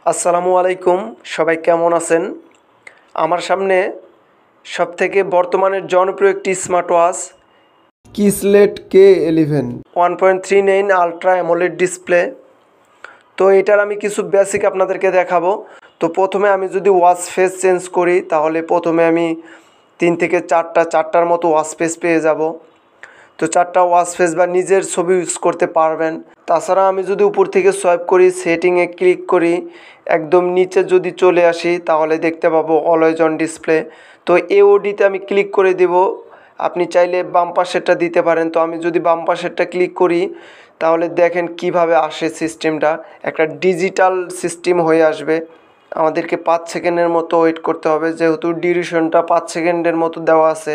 আসসালামু আলাইকুম, সবাই কেমন আছেন? আমার সামনে সবথেকে বর্তমানের জনপ্রিয় একটি smart watch Kieslect K11 1.39 ultra AMOLED display. তো এটার আমি কিছু বেসিক আপনাদেরকে দেখাবো। তো প্রথমে আমি যদি ওয়াচ ফেস চেঞ্জ করি তাহলে প্রথমে আমি 3 থেকে 4টার মতো ওয়াচ ফেস পেয়ে যাব। তো 4টা ওয়াচ ফেস বা নিজের ছবি ইউজ করতে পারবেন। তাছাড়া আমি যদি উপর থেকে সোয়াইপ করি, সেটিংয়ে ক্লিক করি, একদম নিচে যদি চলে আসি তাহলে দেখতে পাবো অলওয়েজ অন ডিসপ্লে। তো এওডিতে আমি ক্লিক করে দেব। আপনি চাইলে বাম পাশেরটা দিতে পারেন। তো আমি যদি বাম পাশেরটা ক্লিক করি তাহলে দেখেন কিভাবে আসে সিস্টেমটা, একটা ডিজিটাল সিস্টেম হয়ে আসবে। আমাদেরকে 5 সেকেন্ডের মতো ওয়েট করতে হবে, যেহেতু ডিউরেশনটা 5 সেকেন্ডের মতো দেওয়া আছে।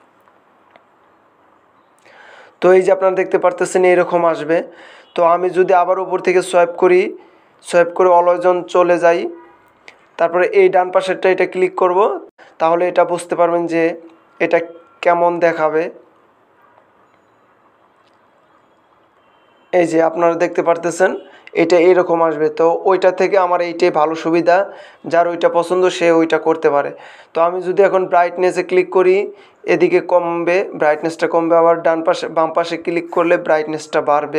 তো এই যে আপনারা দেখতে পারতেছেন এরকম আসবে। তো আমি যদি আবার উপর থেকে সোয়াইপ করে অলওয়েজ অন চলে যাই, তারপরে এই ডান পাশেরটা এটা ক্লিক করব, তাহলে এটা বুঝতে পারবেন যে এটা কেমন দেখাবে। এই যে আপনারা দেখতে পারতেছেন এটা এরকম আসবে। তো ওইটা থেকে আমার এইটাই ভালো সুবিধা, যার ওইটা পছন্দ সে ওইটা করতে পারে। তো আমি যদি এখন ব্রাইটনেসে ক্লিক করি, এদিকে কমবে, ব্রাইটনেসটা কমবে, আবার বাম পাশে ক্লিক করলে ব্রাইটনেসটা বাড়বে।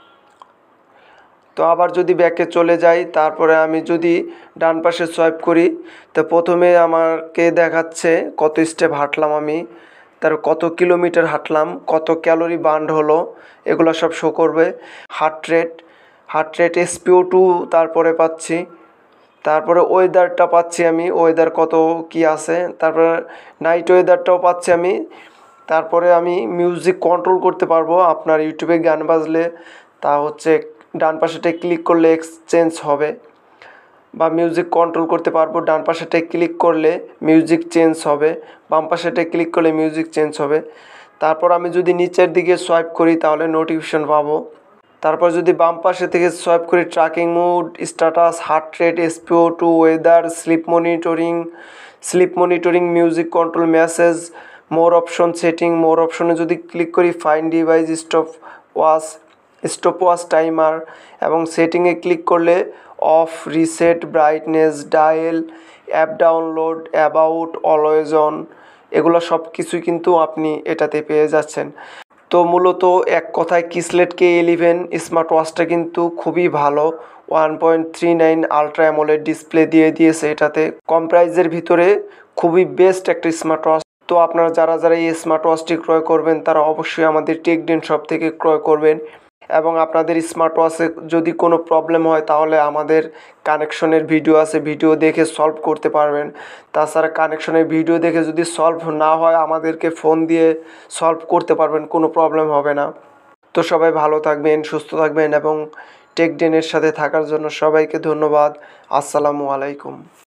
তো আবার যদি ব্যাকে চলে যাই, তারপরে আমি যদি ডান পাশে সোয়াইপ করি, তো প্রথমে আমাকে দেখাচ্ছে কত স্টেপ হাঁটলাম আমি, তার কত কিলোমিটার হাঁটলাম, কত ক্যালোরি বার্ন হলো, এগুলো সব শো করবে। হার্ট রেট SpO2 তারপরে পাচ্ছি, তারপরে ওয়েদারটা পাচ্ছি আমি, ওয়েদার কত কি আছে, তারপরে নাইট ওয়েদারটাও পাচ্ছি আমি। তারপরে আমি মিউজিক কন্ট্রোল করতে পারবো। আপনার ইউটিউবে গান বাজলে তা হচ্ছে ডান পাশেটায় ক্লিক করলে এক্সচেঞ্জ হবে, বা মিউজিক কন্ট্রোল করতে পারবো। ডান পাশেটায় ক্লিক করলে মিউজিক চেঞ্জ হবে, বাম পাশেটায় ক্লিক করলে মিউজিক চেঞ্জ হবে। তারপর আমি যদি নিচের দিকে সোয়াইপ করি তাহলে নোটিফিকেশন পাবো। তারপর যদি বাম পাশে থেকে সোয়াইপ করি, tracking mode, status, heart rate, SpO2, weather, sleep monitoring, music control, message, more option, setting, more অপশনে যদি ক্লিক করি, find device, stop watch timer, এবং সেটিংয়ে ক্লিক করলে off, reset, brightness, dial, app download, about, always on, এগুলো সব কিছুই কিন্তু আপনি এটাতে পেয়ে যাচ্ছেন। তো মূলত এক কথায় Kieslect K11 স্মার্ট ওয়াচটা কিন্তু খুবই ভালো। 1.39 আলট্রা অ্যামোলেড ডিসপ্লে দিয়েছে এটাতে, কম প্রাইজের ভিতরে খুবই বেস্ট একটা স্মার্ট ওয়াচ। তো আপনারা যারা এই স্মার্ট ওয়াচটি ক্রয় করবেন তারা অবশ্যই আমাদের TechDen শপ থেকে ক্রয় করবেন। এবং আপনাদের স্মার্ট ওয়াচে যদি কোনো প্রবলেম হয় তাহলে আমাদের কানেকশনের ভিডিও আছে, ভিডিও দেখে সলভ করতে পারবেন। তাছাড়া কানেকশনের ভিডিও দেখে যদি সলভ না হয় আমাদেরকে ফোন দিয়ে সলভ করতে পারবেন, কোনো প্রবলেম হবে না। তো সবাই ভালো থাকবেন, সুস্থ থাকবেন, এবং TechDen এর সাথে থাকার জন্য সবাইকে ধন্যবাদ। আসসালামু আলাইকুম।